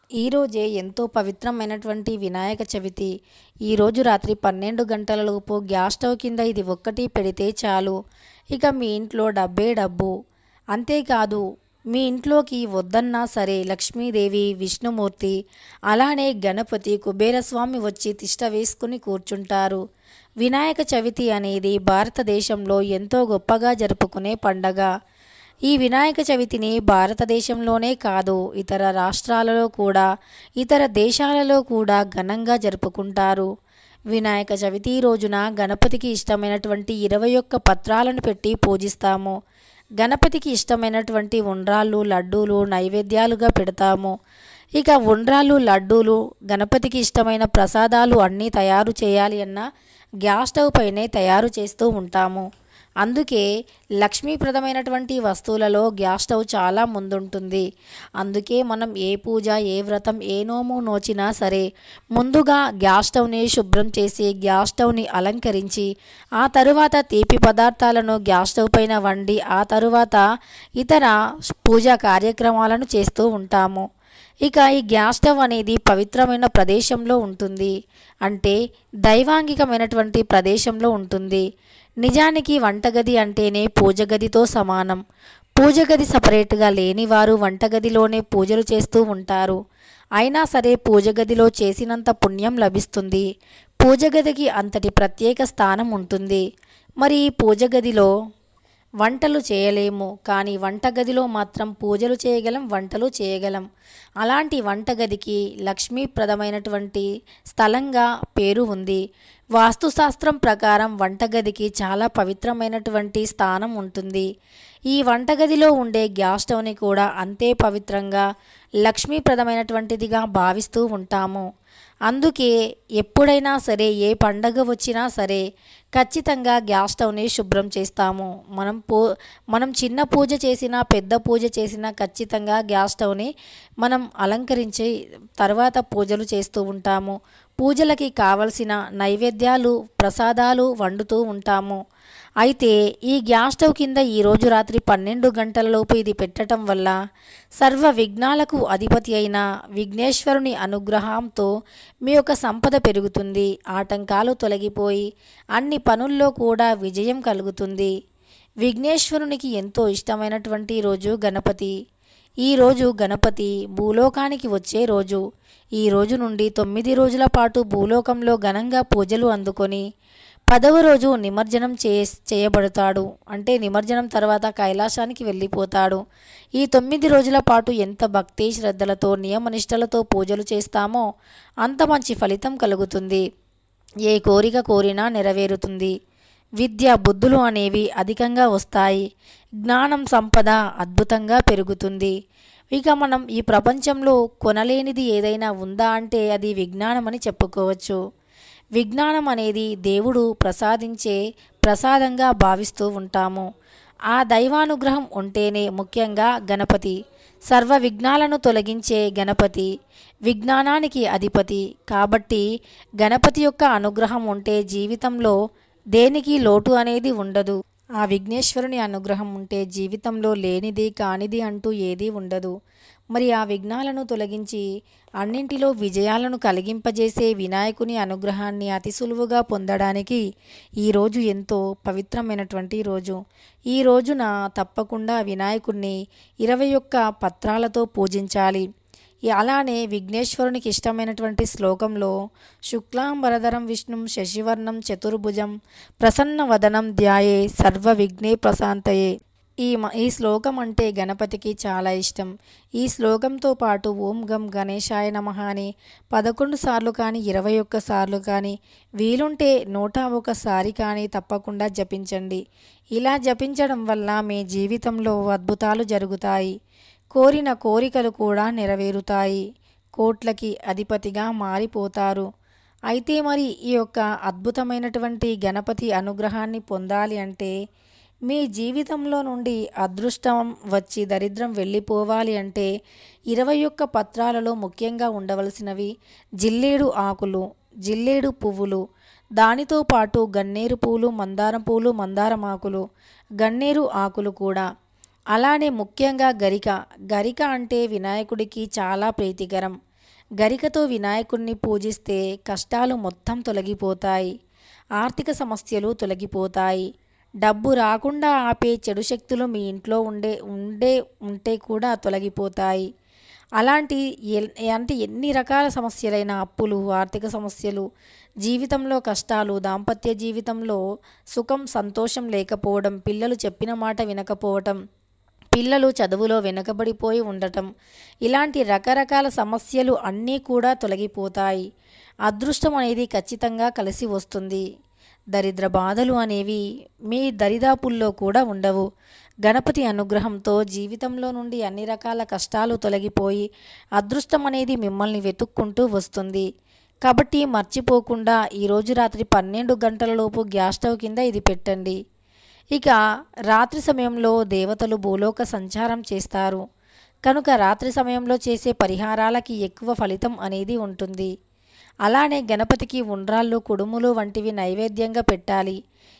ఈరోజే ఎంతో పవిత్రమైనటువంటి వినాయక చవితి. ఈరోజు రాత్రి 12 గంటలలోపు గ్యాస్ స్టవ్ కింద ఇది ఒక్కటి పెడితే చాలు, ఇక మీ ఇంట్లో డబ్బే డబ్బు. అంతేకాదు, మీ ఇంట్లోకి వద్దన్నా సరే లక్ష్మీదేవి, విష్ణుమూర్తి, అలానే గణపతి, కుబేరస్వామి వచ్చి తిష్ట వేసుకుని కూర్చుంటారు. వినాయక చవితి అనేది భారతదేశంలో ఎంతో గొప్పగా జరుపుకునే పండగ. ఈ వినాయక చవితిని భారతదేశంలోనే కాదు, ఇతర రాష్ట్రాలలో కూడా, ఇతర దేశాలలో కూడా ఘనంగా జరుపుకుంటారు. వినాయక చవితి రోజున గణపతికి ఇష్టమైనటువంటి 21 పత్రాలను పెట్టి పూజిస్తాము. గణపతికి ఇష్టమైనటువంటి ఉండ్రాళ్ళు, లడ్డూలు నైవేద్యాలుగా పెడతాము. ఇక ఉండ్రాళ్ళు, లడ్డూలు, గణపతికి ఇష్టమైన ప్రసాదాలు అన్నీ తయారు చేయాలి అన్న గ్యాస్ స్టవ్ పైనే తయారు చేస్తూ ఉంటాము. అందుకే లక్ష్మీప్రదమైనటువంటి వస్తువులలో గ్యాస్ స్టవ్ చాలా ముందుంటుంది. అందుకే మనం ఏ పూజ, ఏ వ్రతం, ఏ నోము నోచినా సరే ముందుగా గ్యాస్ స్టవ్ని శుభ్రం చేసి గ్యాస్ స్టవ్ని అలంకరించి ఆ తరువాత తీపి పదార్థాలను గ్యాస్ స్టవ్ పైన వండి ఆ తరువాత ఇతర పూజా కార్యక్రమాలను చేస్తూ ఉంటాము. ఇక ఈ గ్యాస్ స్టవ్ అనేది పవిత్రమైన ప్రదేశంలో ఉంటుంది, అంటే దైవాంగికమైనటువంటి ప్రదేశంలో ఉంటుంది. నిజానికి వంటగది అంటేనే పూజగదితో సమానం. పూజగది సపరేట్గా లేనివారు వంటగదిలోనే పూజలు చేస్తూ ఉంటారు. అయినా సరే పూజగదిలో చేసినంత పుణ్యం లభిస్తుంది. పూజగదికి అంతటి ప్రత్యేక స్థానం ఉంటుంది. మరి ఈ పూజగదిలో వంటలు చేయలేము, కానీ వంటగదిలో మాత్రం పూజలు చేయగలం, వంటలు చేయగలం. అలాంటి వంటగదికి లక్ష్మీప్రదమైనటువంటి స్థలంగా పేరు ఉంది. వాస్తుశాస్త్రం ప్రకారం వంటగదికి చాలా పవిత్రమైనటువంటి స్థానం ఉంటుంది. ఈ వంటగదిలో ఉండే గ్యాస్ స్టవ్ని కూడా అంతే పవిత్రంగా, లక్ష్మీప్రదమైనటువంటిదిగా భావిస్తూ ఉంటాము. అందుకే ఎప్పుడైనా సరే, ఏ పండగ వచ్చినా సరే ఖచ్చితంగా గ్యాస్ స్టవ్ని శుభ్రం చేస్తాము. మనం చిన్న పూజ చేసినా, పెద్ద పూజ చేసినా ఖచ్చితంగా గ్యాస్ స్టవ్ని మనం అలంకరించి తర్వాత పూజలు చేస్తూ ఉంటాము. పూజలకి కావలసిన నైవేద్యాలు, ప్రసాదాలు వండుతూ ఉంటాము. అయితే ఈ గ్యాస్ స్టవ్ కింద ఈరోజు రాత్రి 12 గంటలలోపు ఇది పెట్టడం వల్ల సర్వ విఘ్నాలకు అధిపతి అయిన విఘ్నేశ్వరుని అనుగ్రహంతో మీ యొక్క సంపద పెరుగుతుంది. ఆటంకాలు తొలగిపోయి అన్ని పనుల్లో కూడా విజయం కలుగుతుంది. విఘ్నేశ్వరునికి ఎంతో ఇష్టమైనటువంటి రోజు గణపతి. ఈరోజు గణపతి భూలోకానికి వచ్చే రోజు. ఈ రోజు నుండి 9 రోజుల పాటు భూలోకంలో ఘనంగా పూజలు అందుకొని 10వ రోజు నిమజ్జనం చేయబడతాడు. అంటే నిమజ్జనం తర్వాత కైలాసానికి వెళ్ళిపోతాడు. ఈ 9 రోజుల పాటు ఎంత భక్తి శ్రద్ధలతో, నియమనిష్టలతో పూజలు చేస్తామో అంత మంచి ఫలితం కలుగుతుంది. ఏ కోరిక కోరినా నెరవేరుతుంది. విద్య, బుద్ధులు అనేవి అధికంగా వస్తాయి. జ్ఞానం, సంపద అద్భుతంగా పెరుగుతుంది. ఇక మనం ఈ ప్రపంచంలో కొనలేనిది ఏదైనా ఉందా అంటే అది విజ్ఞానం అని చెప్పుకోవచ్చు. విజ్ఞానం అనేది దేవుడు ప్రసాదించే ప్రసాదంగా భావిస్తూ ఉంటాము. ఆ దైవానుగ్రహం ఉంటేనే, ముఖ్యంగా గణపతి సర్వ విఘ్నాలను తొలగించే గణపతి, విజ్ఞానానికి అధిపతి. కాబట్టి గణపతి యొక్క అనుగ్రహం ఉంటే జీవితంలో దేనికి లోటు అనేది ఉండదు. ఆ విఘ్నేశ్వరుని అనుగ్రహం ఉంటే జీవితంలో లేనిది, కానిది అంటూ ఏదీ ఉండదు. మరి ఆ విఘ్నాలను తొలగించి అన్నింటిలో విజయాలను కలిగింపజేసే వినాయకుని అనుగ్రహాన్ని అతి సులువుగా పొందడానికి ఈరోజు ఎంతో పవిత్రమైనటువంటి రోజు. ఈ రోజున తప్పకుండా వినాయకుడిని 21 పత్రాలతో పూజించాలి. అలానే విఘ్నేశ్వరునికి ఇష్టమైనటువంటి శ్లోకంలో శుక్లాంబరధరం విష్ణుం శశివర్ణం చతుర్భుజం ప్రసన్నవదనం ధ్యాయే సర్వ విఘ్నే ప్రశాంతయే. ఈ శ్లోకం అంటే గణపతికి చాలా ఇష్టం. ఈ శ్లోకంతో పాటు ఓం గం గణేశాయ నమః అని 11 సార్లు కానీ 21 సార్లు కానీ, వీలుంటే 101 సారి కానీ తప్పకుండా జపించండి. ఇలా జపించడం వల్ల మీ జీవితంలో అద్భుతాలు జరుగుతాయి. కోరిన కోరికలు కూడా నెరవేరుతాయి. కోట్లకి అధిపతిగా మారిపోతారు. అయితే మరి ఈ యొక్క అద్భుతమైనటువంటి గణపతి అనుగ్రహాన్ని పొందాలి అంటే, మీ జీవితంలో నుండి అదృష్టం వచ్చి దరిద్రం వెళ్ళిపోవాలి అంటే 21 పత్రాలలో ముఖ్యంగా ఉండవలసినవి జిల్లేడు ఆకులు, జిల్లేడు పువ్వులు, దానితో పాటు గన్నేరు పూలు, మందారం పూలు, మందారం ఆకులు, గన్నేరు ఆకులు కూడా. అలానే ముఖ్యంగా గరిక. గరిక అంటే వినాయకుడికి చాలా ప్రీతికరం. గరికతో వినాయకుణ్ణి పూజిస్తే కష్టాలు మొత్తం తొలగిపోతాయి, ఆర్థిక సమస్యలు తొలగిపోతాయి, డబ్బు రాకుండా ఆపే చెడు శక్తులు మీ ఇంట్లో ఉంటే కూడా తొలగిపోతాయి. అలాంటి అంటే ఎన్ని రకాల సమస్యలైన అప్పులు, ఆర్థిక సమస్యలు, జీవితంలో కష్టాలు, దాంపత్య జీవితంలో సుఖం సంతోషం లేకపోవడం, పిల్లలు చెప్పిన మాట వినకపోవటం, పిల్లలు చదువులో వెనుకబడిపోయి ఉండటం, ఇలాంటి రకరకాల సమస్యలు అన్నీ కూడా తొలగిపోతాయి. అదృష్టం అనేది ఖచ్చితంగా కలిసి వస్తుంది. దరిద్ర బాధలు అనేవి మీ దరిదాపుల్లో కూడా ఉండవు. గణపతి అనుగ్రహంతో జీవితంలో నుండి అన్ని రకాల కష్టాలు తొలగిపోయి అదృష్టం అనేది మిమ్మల్ని వెతుక్కుంటూ వస్తుంది. కాబట్టి మర్చిపోకుండా ఈరోజు రాత్రి 12 గంటలలోపు గ్యాస్ స్టవ్ కింద ఇది పెట్టండి. ఇక రాత్రి సమయంలో దేవతలు భూలోక సంచారం చేస్తారు కనుక రాత్రి సమయంలో చేసే పరిహారాలకి ఎక్కువ ఫలితం అనేది ఉంటుంది. అలానే గణపతికి ఉండ్రాళ్ళు, కుడుములు వంటివి నైవేద్యంగా పెట్టాలి.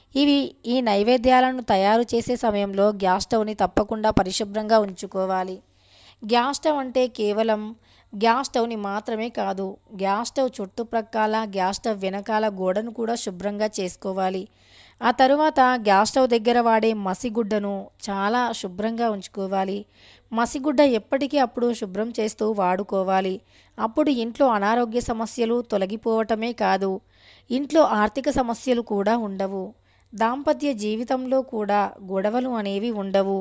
ఈ నైవేద్యాలను తయారు చేసే సమయంలో గ్యాస్ స్టవ్ని తప్పకుండా పరిశుభ్రంగా ఉంచుకోవాలి. గ్యాస్ స్టవ్ అంటే కేవలం గ్యాస్ స్టవ్ని మాత్రమే కాదు, గ్యాస్ స్టవ్ చుట్టుప్రక్కల, గ్యాస్ స్టవ్ వెనకాల గోడను కూడా శుభ్రంగా చేసుకోవాలి. ఆ తరువాత గ్యాస్ స్టవ్ దగ్గర వాడే మసిగుడ్డను చాలా శుభ్రంగా ఉంచుకోవాలి. మసిగుడ్డ ఎప్పటికీ అప్పుడు శుభ్రం చేస్తూ వాడుకోవాలి. అప్పుడు ఇంట్లో అనారోగ్య సమస్యలు తొలగిపోవటమే కాదు, ఇంట్లో ఆర్థిక సమస్యలు కూడా ఉండవు. దాంపత్య జీవితంలో కూడా గొడవలు అనేవి ఉండవు.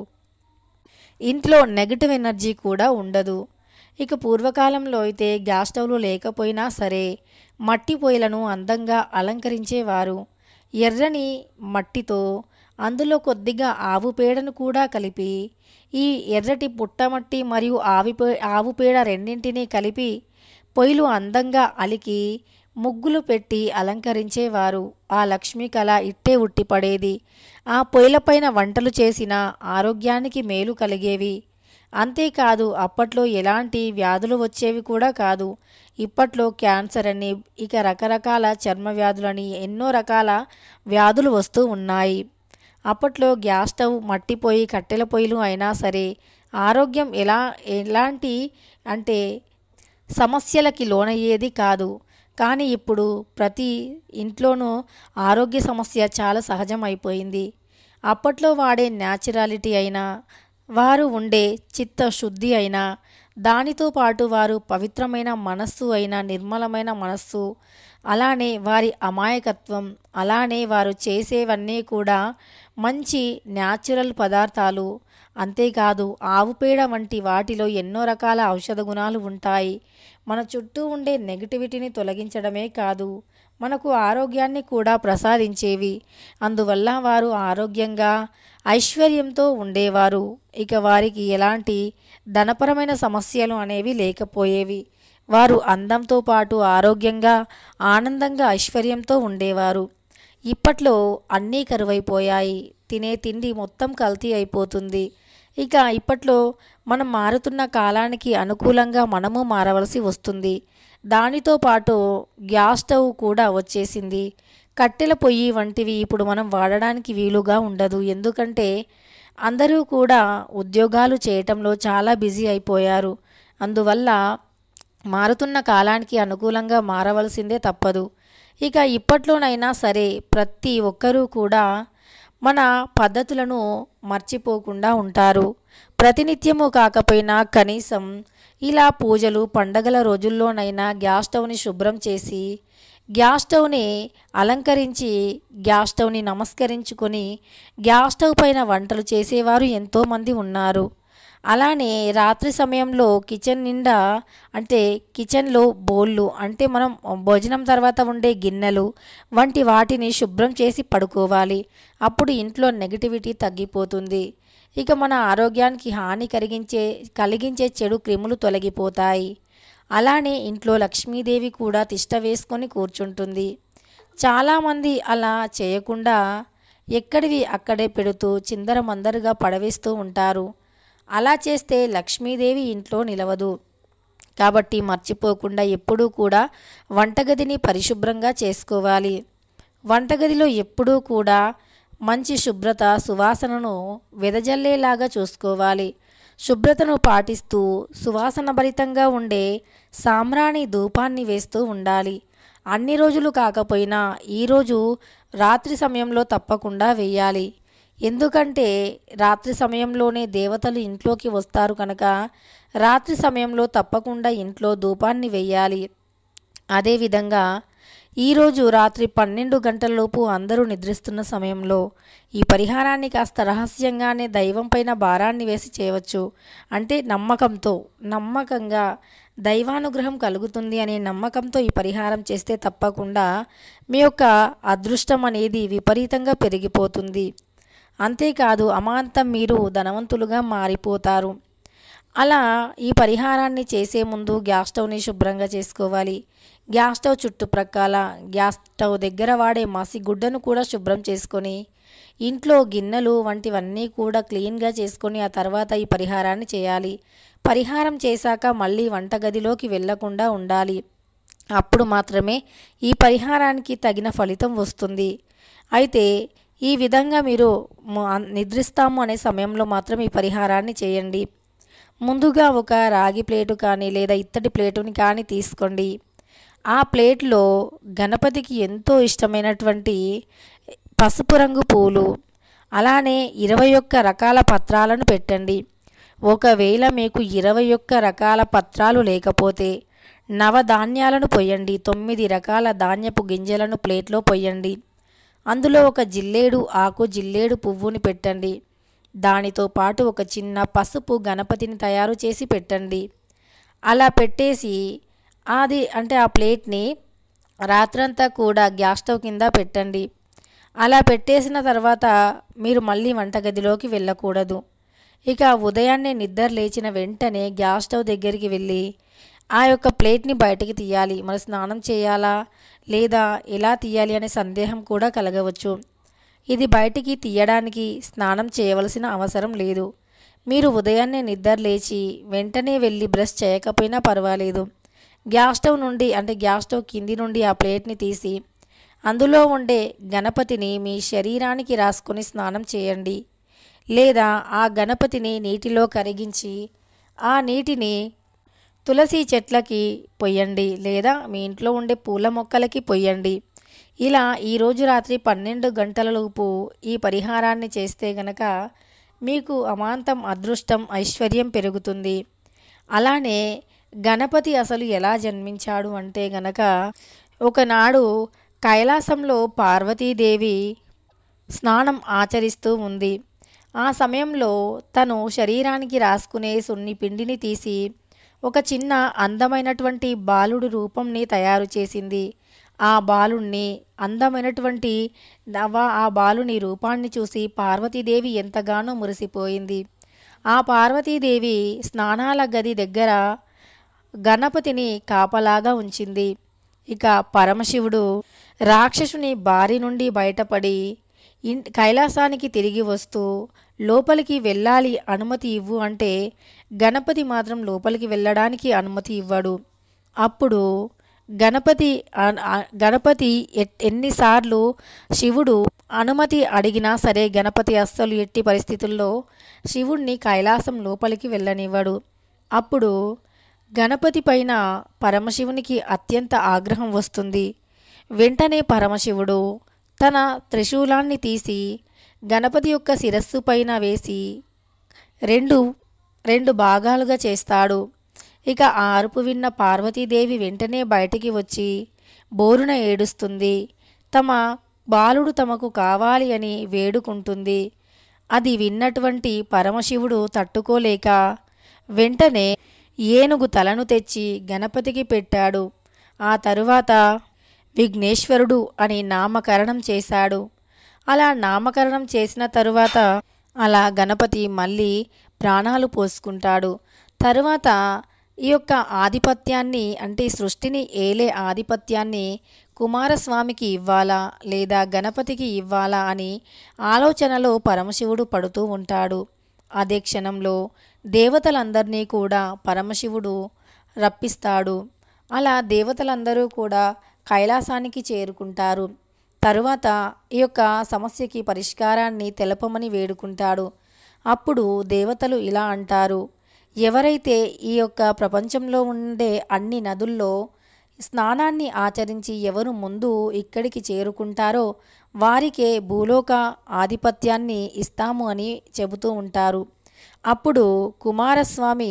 ఇంట్లో నెగటివ్ ఎనర్జీ కూడా ఉండదు. ఇక పూర్వకాలంలో అయితే గ్యాస్ స్టవ్లు లేకపోయినా సరే మట్టి పొయ్యిలను అందంగా అలంకరించేవారు. ఎర్రని మట్టితో అందులో కొద్దిగా ఆవు పేడను కూడా కలిపి, ఈ ఎర్రటి పుట్టమట్టి మరియు ఆవు పేడ రెండింటినీ కలిపి పొయ్యిలు అందంగా అలికి ముగ్గులు పెట్టి అలంకరించేవారు. ఆ లక్ష్మీ కళ ఇట్టే ఉట్టిపడేది. ఆ పొయ్యిలపైన వంటలు చేసిన ఆరోగ్యానికి మేలు కలిగేవి. అంతేకాదు అప్పట్లో ఎలాంటి వ్యాధులు వచ్చేవి కూడా కాదు. ఇప్పట్లో క్యాన్సర్ అని, ఇక రకరకాల చర్మ వ్యాధులని, ఎన్నో రకాల వ్యాధులు వస్తూ ఉన్నాయి. అప్పట్లో గ్యాస్ స్టవ్, మట్టి పొయ్యి, కట్టెల పొయ్యిలు అయినా సరే ఆరోగ్యం ఎలాంటి అంటే సమస్యలకి లోనయ్యేది కాదు. కానీ ఇప్పుడు ప్రతి ఇంట్లోనూ ఆరోగ్య సమస్య చాలా సహజం అయిపోయింది. అప్పట్లో వాడే న్యాచురాలిటీ అయినా, వారు ఉండే చిత్తశుద్ధి అయినా, దానితో పాటు వారు పవిత్రమైన మనస్సు అయినా, నిర్మలమైన మనస్సు, అలానే వారి అమాయకత్వం, అలానే వారు చేసేవన్నీ కూడా మంచి న్యాచురల్ పదార్థాలు. అంతేకాదు ఆవు పేడ వంటి వాటిలో ఎన్నో రకాల ఔషధ గుణాలు ఉంటాయి. మన చుట్టూ ఉండే నెగిటివిటీని తొలగించడమే కాదు, మనకు ఆరోగ్యాన్ని కూడా ప్రసాదించేవి. అందువల్ల వారు ఆరోగ్యంగా ఐశ్వర్యంతో ఉండేవారు. ఇక వారికి ఎలాంటి ధనపరమైన సమస్యలు అనేవి లేకపోయేవి. వారు అందంతో పాటు ఆరోగ్యంగా, ఆనందంగా, ఐశ్వర్యంతో ఉండేవారు. ఇప్పట్లో అన్నీ కరువైపోయాయి. తినే తిండి మొత్తం కల్తీ అయిపోతుంది. ఇక ఇప్పట్లో మనం మారుతున్న కాలానికి అనుకూలంగా మనము మారవలసి వస్తుంది. దానితో పాటు గ్యాస్ స్టవ్ కూడా వచ్చేసింది. కట్టెల పొయ్యి వంటివి ఇప్పుడు మనం వాడడానికి వీలుగా ఉండదు. ఎందుకంటే అందరూ కూడా ఉద్యోగాలు చేయటంలో చాలా బిజీ అయిపోయారు. అందువల్ల మారుతున్న కాలానికి అనుకూలంగా మారవలసిందే తప్పదు. ఇక ఇప్పట్లోనైనా సరే ప్రతి ఒక్కరూ కూడా మన పద్ధతులను మర్చిపోకుండా ఉంటారు. ప్రతినిత్యము కాకపోయినా కనీసం ఇలా పూజలు, పండగల రోజుల్లోనైనా గ్యాస్ స్టవ్ని శుభ్రం చేసి, గ్యాస్ స్టవ్ని అలంకరించి, గ్యాస్ స్టవ్ని నమస్కరించుకొని గ్యాస్ స్టవ్ పైన వంటలు చేసేవారు ఎంతోమంది ఉన్నారు. అలానే రాత్రి సమయంలో కిచెన్ నిండా అంటే కిచెన్లో బౌళ్ళు అంటే మనం భోజనం తర్వాత ఉండే గిన్నెలు వంటి వాటిని శుభ్రం చేసి పడుకోవాలి. అప్పుడు ఇంట్లో నెగిటివిటీ తగ్గిపోతుంది. ఇక మన ఆరోగ్యానికి హాని కలిగించే చెడు క్రిములు తొలగిపోతాయి. అలానే ఇంట్లో లక్ష్మీదేవి కూడా తిష్ట వేసుకొని కూర్చుంటుంది. చాలామంది అలా చేయకుండా ఎక్కడివి అక్కడే పెడుతూ చిందరమందరుగా పడవేస్తూ ఉంటారు. అలా చేస్తే లక్ష్మీదేవి ఇంట్లో నిలవదు. కాబట్టి మర్చిపోకుండా ఎప్పుడూ కూడా వంటగదిని పరిశుభ్రంగా చేసుకోవాలి. వంటగదిలో ఎప్పుడూ కూడా మంచి శుభ్రత, సువాసనను వెదజల్లేలాగా చూసుకోవాలి. శుభ్రతను పాటిస్తూ సువాసన భరితంగా ఉండే సాంబ్రాణి ధూపాన్ని వేస్తూ ఉండాలి. అన్ని రోజులు కాకపోయినా ఈరోజు రాత్రి సమయంలో తప్పకుండా వేయాలి. ఎందుకంటే రాత్రి సమయంలోనే దేవతలు ఇంట్లోకి వస్తారు కనుక రాత్రి సమయంలో తప్పకుండా ఇంట్లో ధూపాన్ని వేయాలి. అదేవిధంగా ఈరోజు రాత్రి 12 గంటలలోపు అందరూ నిద్రిస్తున్న సమయంలో ఈ పరిహారాన్ని కాస్త రహస్యంగానే దైవం పైన భారాన్ని వేసి చేయవచ్చు. అంటే నమ్మకంగా దైవానుగ్రహం కలుగుతుంది అనే నమ్మకంతో ఈ పరిహారం చేస్తే తప్పకుండా మీ యొక్క అదృష్టం అనేది విపరీతంగా పెరిగిపోతుంది. అంతేకాదు అమాంతం మీరు ధనవంతులుగా మారిపోతారు. అలా ఈ పరిహారాన్ని చేసే ముందు గ్యాస్ స్టవ్ని శుభ్రంగా చేసుకోవాలి. గ్యాస్ స్టవ్ చుట్టుప్రక్కల గ్యాస్ స్టవ్ దగ్గర వాడే మసిగుడ్డను కూడా శుభ్రం చేసుకొని ఇంట్లో గిన్నెలు వంటివన్నీ కూడా క్లీన్గా చేసుకొని ఆ తర్వాత ఈ పరిహారాన్ని చేయాలి. పరిహారం చేశాక మళ్ళీ వంటగదిలోకి వెళ్లకుండా ఉండాలి. అప్పుడు మాత్రమే ఈ పరిహారానికి తగిన ఫలితం వస్తుంది. అయితే ఈ విధంగా మీరు నిద్రిస్తాము అనే సమయంలో మాత్రం ఈ పరిహారాన్ని చేయండి. ముందుగా ఒక రాగి ప్లేటు కానీ లేదా ఇత్తడి ప్లేటుని కానీ తీసుకోండి. ఆ ప్లేట్లో గణపతికి ఎంతో ఇష్టమైనటువంటి పసుపు రంగు పూలు, అలానే 21 రకాల పత్రాలను పెట్టండి. ఒకవేళ మీకు 21 రకాల పత్రాలు లేకపోతే నవధాన్యాలను పొయ్యండి. 9 రకాల ధాన్యపు గింజలను ప్లేట్లో పొయ్యండి. అందులో ఒక జిల్లేడు ఆకు, జిల్లేడు పువ్వుని పెట్టండి. దానితో పాటు ఒక చిన్న పసుపు గణపతిని తయారు చేసి పెట్టండి. అలా పెట్టేసి ఆ ప్లేట్ని రాత్రంతా కూడా గ్యాస్ స్టవ్ కింద పెట్టండి. అలా పెట్టేసిన తర్వాత మీరు మళ్ళీ వంటగదిలోకి వెళ్ళకూడదు. ఇక ఉదయాన్నే నిద్ర లేచిన వెంటనే గ్యాస్ స్టవ్ దగ్గరికి వెళ్ళి ఆ యొక్క ప్లేట్ని బయటికి తీయాలి. మరి స్నానం చేయాలా లేదా ఎలా తీయాలి అనే సందేహం కూడా కలగవచ్చు. ఇది బయటికి తీయడానికి స్నానం చేయవలసిన అవసరం లేదు. మీరు ఉదయాన్నే నిద్ర లేచి వెంటనే వెళ్ళి బ్రష్ చేయకపోయినా పర్వాలేదు. గ్యాస్ స్టవ్ కింది నుండి ఆ ప్లేట్ని తీసి అందులో ఉండే గణపతిని మీ శరీరానికి రాసుకొని స్నానం చేయండి. లేదా ఆ గణపతిని నీటిలో కరిగించి ఆ నీటిని తులసి చెట్లకి పొయ్యండి, లేదా మీ ఇంట్లో ఉండే పూల మొక్కలకి పొయ్యండి. ఇలా ఈరోజు రాత్రి 12 గంటలలోపు ఈ పరిహారాన్ని చేస్తే గనక మీకు అమాంతం అదృష్టం, ఐశ్వర్యం పెరుగుతుంది. అలానే గణపతి అసలు ఎలా జన్మించాడు అంటే గనక ఒకనాడు కైలాసంలో పార్వతీదేవి స్నానం ఆచరిస్తూ ఉంది. ఆ సమయంలో తను శరీరానికి రాసుకునే సున్ని పిండిని తీసి ఒక చిన్న అందమైనటువంటి బాలుడి రూపంని తయారు చేసింది. ఆ బాలుణ్ణి ఆ బాలుని రూపాన్ని చూసి పార్వతీదేవి ఎంతగానో మురిసిపోయింది. ఆ పార్వతీదేవి స్నానాల గది దగ్గర గణపతిని కాపలాగా ఉంచింది. ఇక పరమశివుడు రాక్షసుని బారి నుండి బయటపడి కైలాసానికి తిరిగి వస్తూ లోపలికి వెళ్ళాలి, అనుమతి ఇవ్వు అంటే గణపతి మాత్రం లోపలికి వెళ్ళడానికి అనుమతి ఇవ్వడు. అప్పుడు గణపతి ఎన్నిసార్లు శివుడు అనుమతి అడిగినా సరే గణపతి అస్సలు ఎట్టి పరిస్థితుల్లో శివుణ్ణి కైలాసం లోపలికి వెళ్ళనివ్వడు. అప్పుడు గణపతి పైన పరమశివునికి అత్యంత ఆగ్రహం వస్తుంది. వెంటనే పరమశివుడు తన త్రిశూలాన్ని తీసి గణపతి యొక్క శిరస్సు పైన వేసి రెండు భాగాలుగా చేస్తాడు. ఇక ఆ అరుపు విన్న పార్వతీదేవి వెంటనే బయటికి వచ్చి బోరున ఏడుస్తుంది. తమ బాలుడు తమకు కావాలి అని వేడుకుంటుంది. అది విన్నటువంటి పరమశివుడు తట్టుకోలేక వెంటనే ఏనుగు తలను తెచ్చి గణపతికి పెట్టాడు. ఆ తరువాత విఘ్నేశ్వరుడు అని నామకరణం చేశాడు. అలా నామకరణం చేసిన తరువాత అలా గణపతి మళ్ళీ ప్రాణాలు పోసుకుంటాడు. తరువాత ఈ యొక్క ఆధిపత్యాన్ని అంటే సృష్టిని ఏలే ఆధిపత్యాన్ని కుమారస్వామికి ఇవ్వాలా లేదా గణపతికి ఇవ్వాలా అని ఆలోచనలో పరమశివుడు పడుతూ ఉంటాడు. అదే క్షణంలో దేవతలందరినీ కూడా పరమశివుడు రప్పిస్తాడు. అలా దేవతలందరూ కూడా కైలాసానికి చేరుకుంటారు. తరువాత ఈ యొక్క సమస్యకి పరిష్కారాన్ని తెలపమని వేడుకుంటాడు. అప్పుడు దేవతలు ఇలా అంటారు, ఎవరైతే ఈ యొక్క ప్రపంచంలో ఉండే అన్ని నదుల్లో స్నానాన్ని ఆచరించి ఎవరు ముందు ఇక్కడికి చేరుకుంటారో వారికే భూలోక ఆధిపత్యాన్ని ఇస్తాము అని చెబుతూ ఉంటారు. అప్పుడు కుమారస్వామి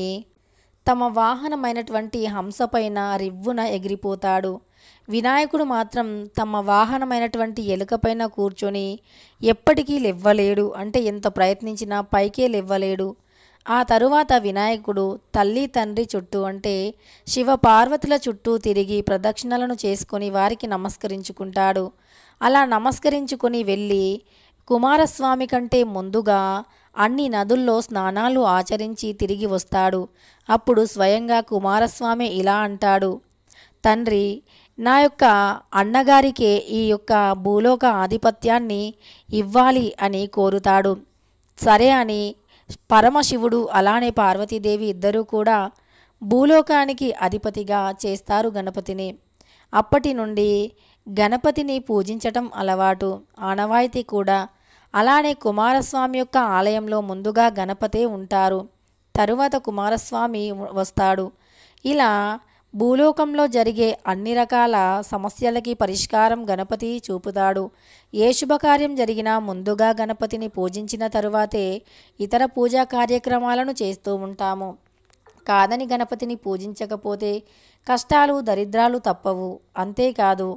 తమ వాహనమైనటువంటి హంసపైన రివ్వున ఎగిరిపోతాడు. వినాయకుడు మాత్రం తమ వాహనమైనటువంటి ఎలుకపైన కూర్చొని ఎప్పటికీ లెవ్వలేడు. అంటే ఎంత ప్రయత్నించినా పైకే లెవ్వలేడు. ఆ తరువాత వినాయకుడు తల్లి తండ్రి చుట్టూ అంటే శివ పార్వతుల చుట్టూ తిరిగి ప్రదక్షిణలను చేసుకొని వారికి నమస్కరించుకుంటాడు. అలా నమస్కరించుకొని వెళ్ళి కుమారస్వామి కంటే ముందుగా అన్ని నదుల్లో స్నానాలు ఆచరించి తిరిగి వస్తాడు. అప్పుడు స్వయంగా కుమారస్వామి ఇలా అంటాడు, తండ్రి, నా యొక్క అన్నగారికే ఈ యొక్క భూలోక ఆధిపత్యాన్ని ఇవ్వాలి అని కోరుతాడు. సరే అని పరమశివుడు అలానే పార్వతీదేవి ఇద్దరూ కూడా భూలోకానికి అధిపతిగా చేస్తారు గణపతిని. అప్పటి నుండి గణపతిని పూజించటం అలవాటు, ఆనవాయితీ కూడా. అలానే కుమారస్వామి యొక్క ఆలయంలో ముందుగా గణపతే ఉంటారు, తరువాత కుమారస్వామి వస్తాడు. ఇలా భూలోకంలో జరిగే అన్ని రకాల సమస్యలకి పరిష్కారం గణపతి చూపుతాడు. ఏ శుభకార్యం జరిగినా ముందుగా గణపతిని పూజించిన తరువాతే ఇతర పూజా కార్యక్రమాలను చేస్తూ ఉంటాము. కాదని గణపతిని పూజించకపోతే కష్టాలు దరిద్రాలు తప్పవు. అంతేకాదు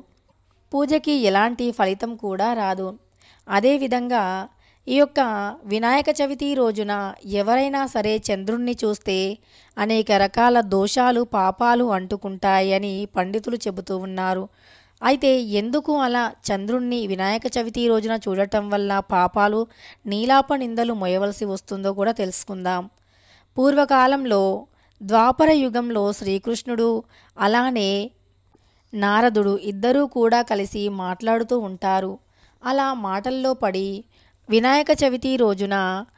పూజకి ఎలాంటి ఫలితం కూడా రాదు. అదేవిధంగా ఈ యొక్క వినాయక చవితి రోజున ఎవరైనా సరే చంద్రుణ్ణి చూస్తే అనేక రకాల దోషాలు పాపాలు అంటుకుంటాయని పండితులు చెబుతూ ఉన్నారు. అయితే ఎందుకు అలా చంద్రుణ్ణి వినాయక చవితి రోజున చూడటం వల్ల పాపాలు నీలాప నిందలు మోయవలసి వస్తుందో కూడా తెలుసుకుందాం. పూర్వకాలంలో ద్వాపర యుగంలో శ్రీకృష్ణుడు అలానే నారదుడు ఇద్దరూ కూడా కలిసి మాట్లాడుతూ ఉంటారు. అలా మాటల్లో పడి వినాయక చవితి రోజున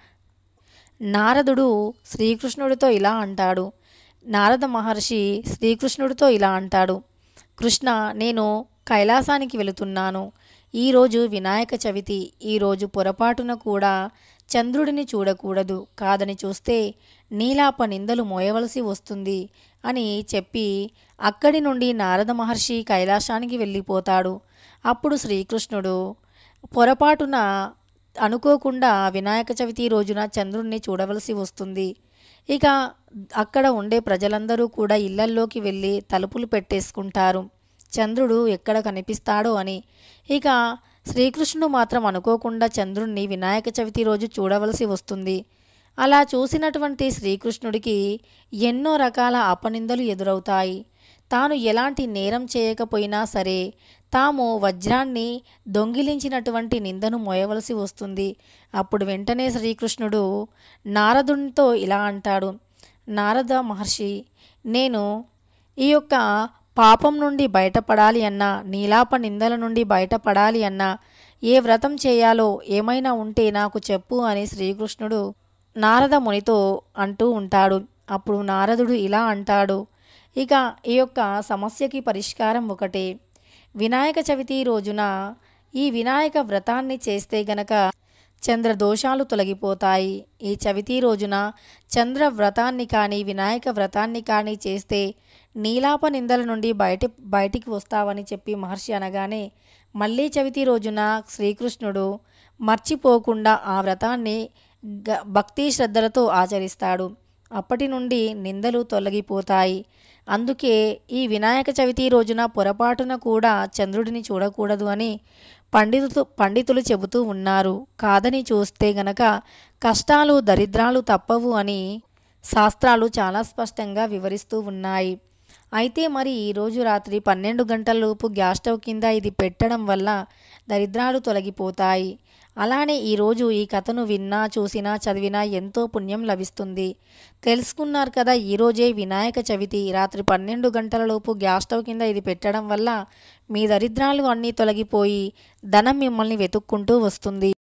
నారదుడు శ్రీకృష్ణుడితో ఇలా అంటాడు, నారద మహర్షి శ్రీకృష్ణుడితో ఇలా అంటాడు, కృష్ణ, నేను కైలాసానికి వెళుతున్నాను. ఈరోజు వినాయక చవితి. ఈరోజు పొరపాటున కూడా చంద్రుడిని చూడకూడదు. కాదని చూస్తే నీలాప నిందలు మోయవలసి వస్తుంది అని చెప్పి అక్కడి నుండి నారద మహర్షి కైలాసానికి వెళ్ళిపోతాడు. అప్పుడు శ్రీకృష్ణుడు పొరపాటున అనుకోకుండా వినాయక చవితి రోజున చంద్రుణ్ణి చూడవలసి వస్తుంది. ఇక అక్కడ ఉండే ప్రజలందరూ కూడా ఇళ్లల్లోకి వెళ్ళి తలుపులు పెట్టేసుకుంటారు, చంద్రుడు ఎక్కడ కనిపిస్తాడో అని. ఇక శ్రీకృష్ణుడు మాత్రం అనుకోకుండా చంద్రుణ్ణి వినాయక చవితి రోజు చూడవలసి వస్తుంది. అలా చూసినటువంటి శ్రీకృష్ణుడికి ఎన్నో రకాల అపనిందలు ఎదురవుతాయి. తాను ఎలాంటి నేరం చేయకపోయినా సరే తాము వజ్రాన్ని దొంగిలించినటువంటి నిందను మోయవలసి వస్తుంది. అప్పుడు వెంటనే శ్రీకృష్ణుడు నారదునితో ఇలా అంటాడు, నారద మహర్షి, నేను ఈ యొక్క పాపం నుండి బయటపడాలి అన్నా, నీలాప నిందల నుండి బయటపడాలి అన్నా ఏ వ్రతం చేయాలో ఏమైనా ఉంటే నాకు చెప్పు అని శ్రీకృష్ణుడు నారద మునితో అంటూ ఉంటాడు. అప్పుడు నారదుడు ఇలా అంటాడు, ఇక ఈ యొక్క సమస్యకి పరిష్కారం ఒకటే. వినాయక చవితి రోజున ఈ వినాయక వ్రతాన్ని చేస్తే గనక చంద్ర దోషాలు తొలగిపోతాయి. ఈ చవితి రోజున చంద్ర వ్రతాన్ని కానీ వినాయక వ్రతాన్ని కానీ చేస్తే నీలాప నిందల నుండి బయటికి వస్తావని చెప్పి మహర్షి అనగానే మళ్ళీ చవితి రోజున శ్రీకృష్ణుడు మర్చిపోకుండా ఆ వ్రతాన్ని భక్తి శ్రద్ధలతో ఆచరిస్తాడు. అప్పటి నుండి నిందలు తొలగిపోతాయి. అందుకే ఈ వినాయక చవితి రోజున పొరపాటున కూడా చంద్రుడిని చూడకూడదు అని పండితులు చెబుతూ ఉన్నారు. కాదని చూస్తే గనక కష్టాలు దరిద్రాలు తప్పవు అని శాస్త్రాలు చాలా స్పష్టంగా వివరిస్తూ ఉన్నాయి. అయితే మరి ఈరోజు రాత్రి 12 గంటలలోపు గ్యాస్ స్టవ్ కింద ఇది పెట్టడం వల్ల దరిద్రాలు తొలగిపోతాయి. అలానే ఈరోజు ఈ కథను విన్నా చూసినా చదివినా ఎంతో పుణ్యం లభిస్తుంది. తెలుసుకున్నారు కదా, ఈరోజే వినాయక చవితి. రాత్రి 12 గంటలలోపు గ్యాస్ స్టవ్ కింద ఇది పెట్టడం వల్ల మీ దరిద్రాలు అన్నీ తొలగిపోయి ధనం మిమ్మల్ని వెతుక్కుంటూ వస్తుంది.